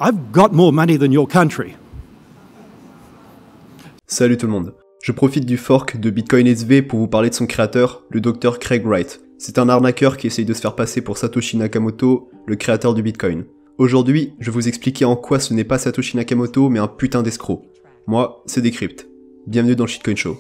I've got more money than your country. Salut tout le monde. Je profite du fork de Bitcoin SV pour vous parler de son créateur, le Dr Craig Wright. C'est un arnaqueur qui essaye de se faire passer pour Satoshi Nakamoto, le créateur du Bitcoin. Aujourd'hui, je vais vous expliquer en quoi ce n'est pas Satoshi Nakamoto mais un putain d'escroc. Moi, c'est Decrypt. Bienvenue dans le Shitcoin Show.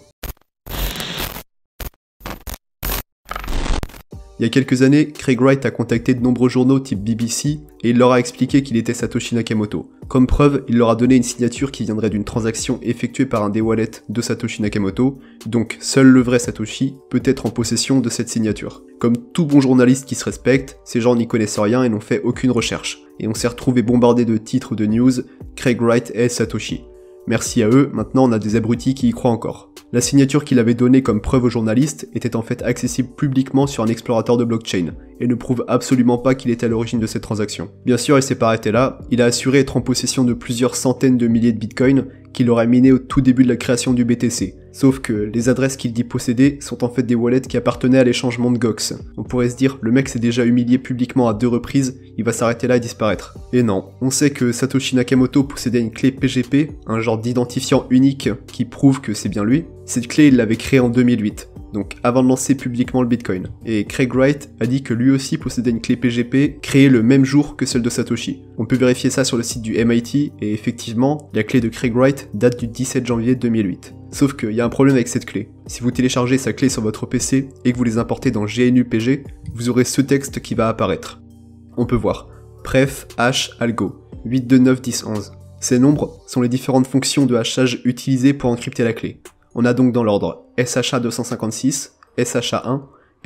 Il y a quelques années, Craig Wright a contacté de nombreux journaux type BBC et il leur a expliqué qu'il était Satoshi Nakamoto. Comme preuve, il leur a donné une signature qui viendrait d'une transaction effectuée par un des wallets de Satoshi Nakamoto, donc seul le vrai Satoshi peut être en possession de cette signature. Comme tout bon journaliste qui se respecte, ces gens n'y connaissent rien et n'ont fait aucune recherche. Et on s'est retrouvé bombardé de titres de news, Craig Wright est Satoshi. Merci à eux, maintenant on a des abrutis qui y croient encore. La signature qu'il avait donnée comme preuve aux journalistes était en fait accessible publiquement sur un explorateur de blockchain, et ne prouve absolument pas qu'il était à l'origine de cette transaction. Bien sûr, il s'est pas arrêté là, il a assuré être en possession de plusieurs centaines de milliers de bitcoins qu'il aurait minés au tout début de la création du BTC. Sauf que les adresses qu'il dit posséder sont en fait des wallets qui appartenaient à l'échangement de Gox. On pourrait se dire, le mec s'est déjà humilié publiquement à 2 reprises, il va s'arrêter là et disparaître. Et non, on sait que Satoshi Nakamoto possédait une clé PGP, un genre d'identifiant unique qui prouve que c'est bien lui. Cette clé, il l'avait créée en 2008. Donc avant de lancer publiquement le Bitcoin. Et Craig Wright a dit que lui aussi possédait une clé PGP créée le même jour que celle de Satoshi. On peut vérifier ça sur le site du MIT, et effectivement, la clé de Craig Wright date du 17 janvier 2008. Sauf qu'il y a un problème avec cette clé. Si vous téléchargez sa clé sur votre PC et que vous les importez dans GNU-PG, vous aurez ce texte qui va apparaître. On peut voir pref hash algo 8291011. Ces nombres sont les différentes fonctions de hachage utilisées pour encrypter la clé. On a donc dans l'ordre SHA-256, SHA-1,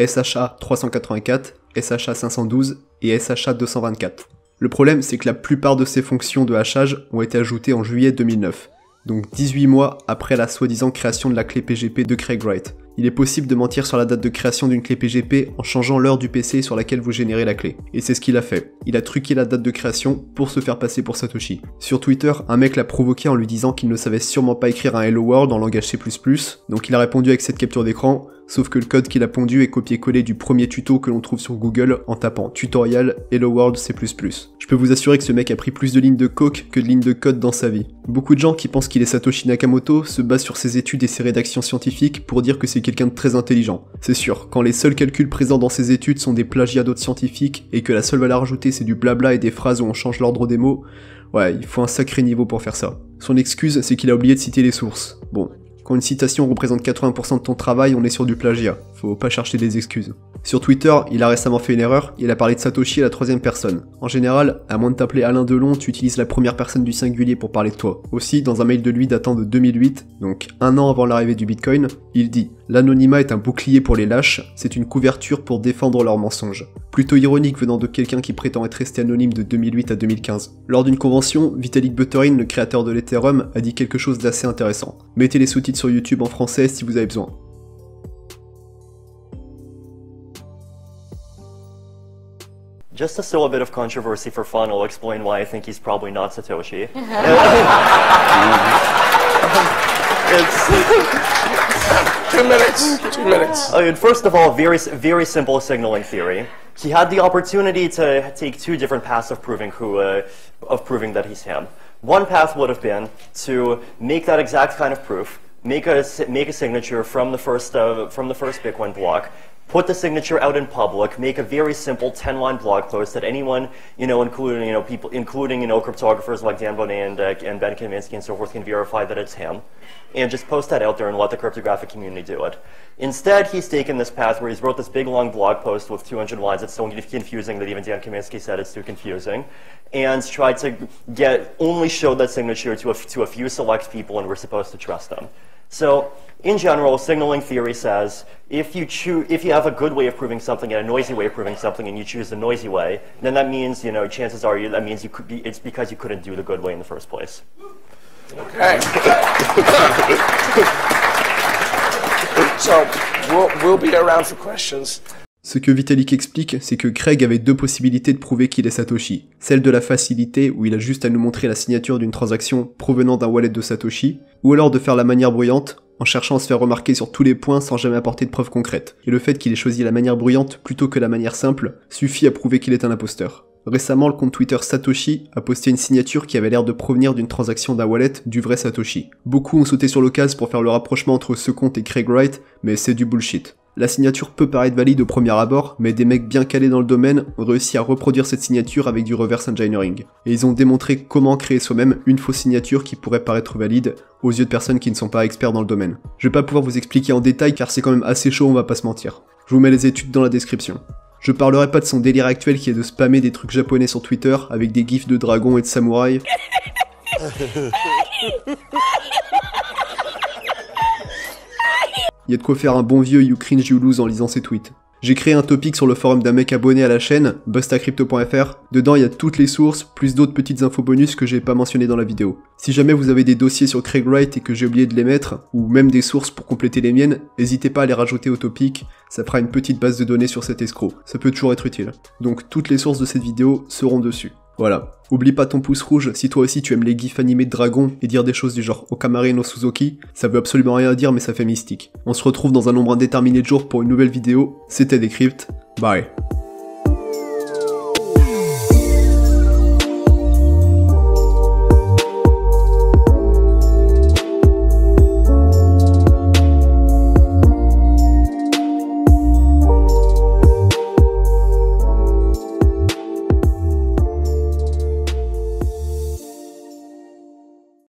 SHA-384, SHA-512 et SHA-224. Le problème, c'est que la plupart de ces fonctions de hachage ont été ajoutées en juillet 2009, donc 18 mois après la soi-disant création de la clé PGP de Craig Wright. Il est possible de mentir sur la date de création d'une clé PGP en changeant l'heure du PC sur laquelle vous générez la clé. Et c'est ce qu'il a fait. Il a truqué la date de création pour se faire passer pour Satoshi. Sur Twitter, un mec l'a provoqué en lui disant qu'il ne savait sûrement pas écrire un Hello World en langage C++, donc il a répondu avec cette capture d'écran, sauf que le code qu'il a pondu est copié-collé du premier tuto que l'on trouve sur Google en tapant tutorial Hello World C++. Je peux vous assurer que ce mec a pris plus de lignes de coke que de lignes de code dans sa vie. Beaucoup de gens qui pensent qu'il est Satoshi Nakamoto se basent sur ses études et ses rédactions scientifiques pour dire que c'est quelqu'un de très intelligent. C'est sûr, quand les seuls calculs présents dans ses études sont des plagiats d'autres scientifiques et que la seule valeur ajoutée c'est du blabla et des phrases où on change l'ordre des mots, ouais, il faut un sacré niveau pour faire ça. Son excuse, c'est qu'il a oublié de citer les sources. Bon, quand une citation représente 80% de ton travail, on est sur du plagiat. Faut pas chercher des excuses. Sur Twitter, il a récemment fait une erreur, il a parlé de Satoshi à la 3ème personne. En général, à moins de t'appeler Alain Delon, tu utilises la première personne du singulier pour parler de toi. Aussi, dans un mail de lui datant de 2008, donc 1 an avant l'arrivée du Bitcoin, il dit « L'anonymat est un bouclier pour les lâches, c'est une couverture pour défendre leurs mensonges. » Plutôt ironique venant de quelqu'un qui prétend être resté anonyme de 2008 à 2015. Lors d'une convention, Vitalik Buterin, le créateur de l'Ethereum, a dit quelque chose d'assez intéressant. Mettez les sous-titres sur YouTube en français si vous avez besoin. Just to sow a bit of controversy for fun, I'll explain why I think he's probably not Satoshi. It's 2 minutes. I mean, first of all, very simple signaling theory. He had the opportunity to take 2 different paths of proving that he's him. One path would have been to make that exact kind of proof, make a signature from the first Bitcoin block. Put the signature out in public, make a very simple 10-line blog post that anyone, including, people, including, cryptographers like Dan Bonet and Ben Kaminsky and so forth can verify that it's him, and just post that out there and let the cryptographic community do it. Instead, he's taken this path where he's wrote this big long blog post with 200 lines. It's so confusing that even Dan Kaminsky said it's too confusing, and tried to only show that signature to a few select people, and we're supposed to trust them. So, in general, signaling theory says if you have a good way of proving something and a noisy way of proving something, and you choose the noisy way, then that means chances are that means it's because you couldn't do the good way in the first place. Okay. So we'll be around for questions. Ce que Vitalik explique, c'est que Craig avait 2 possibilités de prouver qu'il est Satoshi. Celle de la facilité, où il a juste à nous montrer la signature d'une transaction provenant d'un wallet de Satoshi, ou alors de faire la manière bruyante, en cherchant à se faire remarquer sur tous les points sans jamais apporter de preuves concrètes. Et le fait qu'il ait choisi la manière bruyante plutôt que la manière simple suffit à prouver qu'il est un imposteur. Récemment, le compte Twitter Satoshi a posté une signature qui avait l'air de provenir d'une transaction d'un wallet du vrai Satoshi. Beaucoup ont sauté sur l'occasion pour faire le rapprochement entre ce compte et Craig Wright, mais c'est du bullshit. La signature peut paraître valide au premier abord, mais des mecs bien calés dans le domaine ont réussi à reproduire cette signature avec du reverse engineering. Et ils ont démontré comment créer soi-même une fausse signature qui pourrait paraître valide aux yeux de personnes qui ne sont pas experts dans le domaine. Je vais pas pouvoir vous expliquer en détail car c'est quand même assez chaud, on va pas se mentir. Je vous mets les études dans la description. Je parlerai pas de son délire actuel qui est de spammer des trucs japonais sur Twitter avec des gifs de dragons et de samouraïs. Il y a de quoi faire un bon vieux you cringe you lose en lisant ses tweets. J'ai créé un topic sur le forum d'un mec abonné à la chaîne, bustacrypto.fr. Dedans, il y a toutes les sources, plus d'autres petites infos bonus que j'ai pas mentionnées dans la vidéo. Si jamais vous avez des dossiers sur Craig Wright et que j'ai oublié de les mettre, ou même des sources pour compléter les miennes, n'hésitez pas à les rajouter au topic, ça fera une petite base de données sur cet escroc. Ça peut toujours être utile. Donc toutes les sources de cette vidéo seront dessus. Voilà. Oublie pas ton pouce rouge si toi aussi tu aimes les gifs animés de dragons et dire des choses du genre Okamare no Suzuki, ça veut absolument rien dire mais ça fait mystique. On se retrouve dans un nombre indéterminé de jours pour une nouvelle vidéo, c'était Decrypt, bye.